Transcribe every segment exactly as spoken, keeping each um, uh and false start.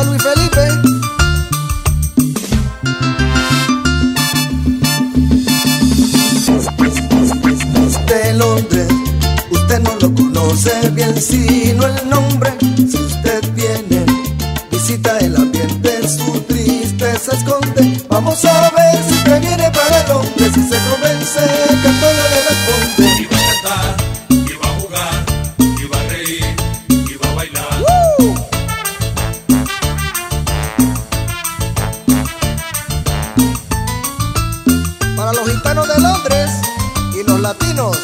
Luis Felipe. De Londres, usted no lo conoce bien, sino el nombre. Si usted viene, visita el ambiente, su tristeza esconde. Vamos a ver si usted viene para Londres y se convence que todo le responde. Iba a cantar, iba a jugar, iba a reír, iba a bailar. ¡Uh! Para los gitanos de Londres y los latinos.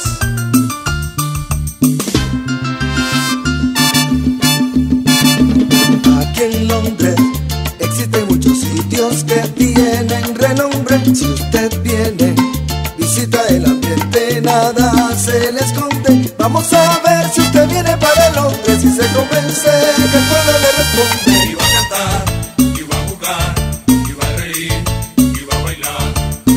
Aquí en Londres existen muchos sitios que tienen renombre. Si usted viene, visita el ambiente, nada se le esconde. Vamos a ver si usted viene para Londres y se convence que el pueblo le responde. Iba a cantar, iba a jugar, iba a reír, iba a bailar.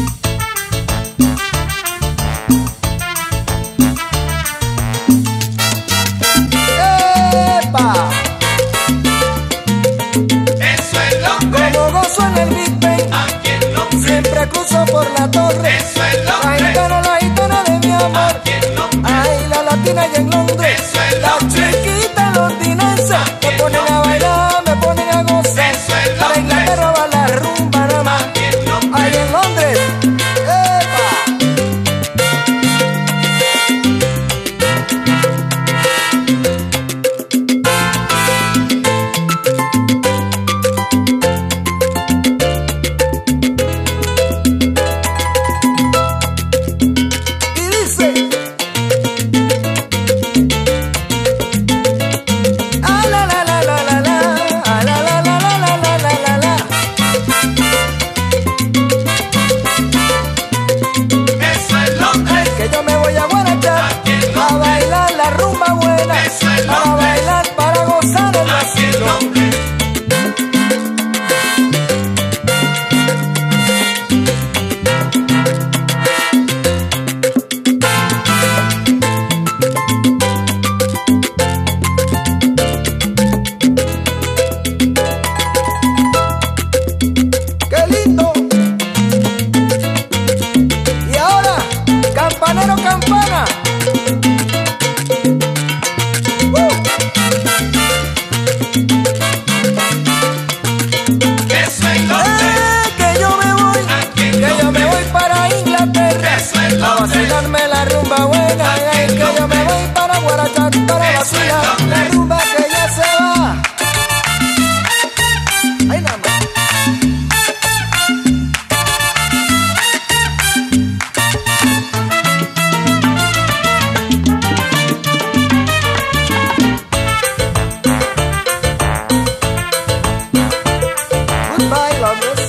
¡Epa! Eso es Londres, Como gozo en el Big Ben, aquí en Londres. siempre cruzo por la torre. Eso es La Londres, gitana, la gitana de mi amor. aquí en Londres. Ay, la latina y en Londres. Eso es La Londres, chiquita londinense. Me ponen a bailar, me ponen a gozar. eso es Para Londres, Inglaterra va la rumba nada más. aquí en Londres. Ahí en Londres. ¡Epa! Y dice: ah, la la la la la la, ah, la la la la la la la la la. Eso es Londres, Que yo me voy a guarachar, aquí en a Londres. bailar la rumba buena, Eso es para Londres. bailar, para gozar el aquí en vacilo. Londres. ¡Qué lindo! Y ahora, campanero, campana. ¡Uh! Eso es Londres, ¡Eh, que yo me voy! aquí en Que yo me Londres. voy para Inglaterra Eso es a Londres, vacilarme la rumba buena. Ay, que yo me voy para guarachar, para Eso es vacilar la Londres. rumba que ya se va. Ay, nada más. Goodbye, Londres.